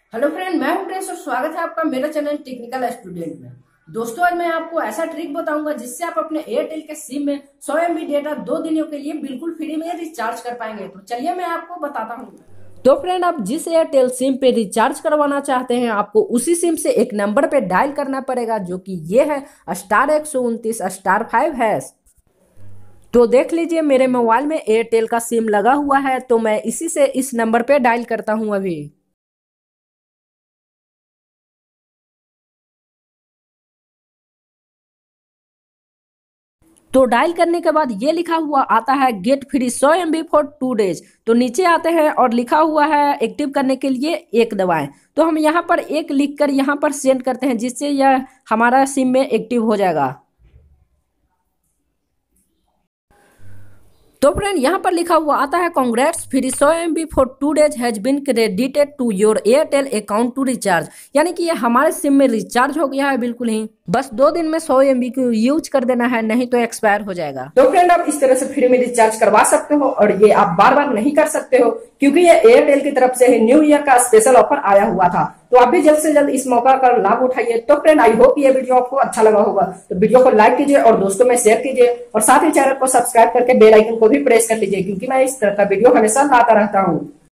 Hello friend, मैं हूं press और स्वागत है आपका मेरा चैनल टेक्निकल स्टूडेंट में। दोस्तों, आज मैं आपको ऐसा ट्रिक बताऊंगा जिससे आप अपने एयरटेल के सिम में 100 MB डेटा 2 दिनों के लिए बिल्कुल फ्री में रिचार्ज कर पाएंगे। तो चलिए मैं आपको बताता हूँ। तो फ्रेंड, आप जिस एयरटेल सिम पे रिचार्ज करवाना चाहते हैं आपको उसी सिम से एक नंबर पे डायल करना पड़ेगा, जो कि ये है *129*5#। तो देख लीजिए, मेरे मोबाइल में एयरटेल का सिम लगा हुआ है, तो मैं इसी से इस नंबर पे डायल करता हूँ अभी। तो डायल करने के बाद ये लिखा हुआ आता है get free 100 MB for 2 days. तो नीचे आते हैं और लिखा हुआ है एक्टिव करने के लिए एक दबाएं। तो हम यहाँ पर एक लिख कर यहाँ पर सेंड करते हैं, जिससे यह हमारा सिम में एक्टिव हो जाएगा। तो फ्रेंड, यहाँ पर लिखा हुआ आता है congrats free 100 MB for 2 days has been credited to your Airtel account to recharge. यानी कि ये हमारे सिम में रिचार्ज हो गया है बिल्कुल ही। बस 2 दिन में 100 MB को यूज कर देना है, नहीं तो एक्सपायर हो जाएगा। तो फ्रेंड, आप इस तरह से फ्री में रिचार्ज करवा सकते हो, और ये आप बार बार नहीं कर सकते हो क्योंकि ये एयरटेल की तरफ से न्यू ईयर का स्पेशल ऑफर आया हुआ था। तो आप भी जल्द से जल्द इस मौका का लाभ उठाइए। तो फ्रेंड, आई होप ये वीडियो आपको अच्छा लगा होगा। तो वीडियो को लाइक कीजिए और दोस्तों में शेयर कीजिए, और साथ ही चैनल को सब्सक्राइब करके बेल आइकन को भी प्रेस कर लीजिए, क्योंकि मैं इस तरह का वीडियो हमेशा लाता रहता हूँ।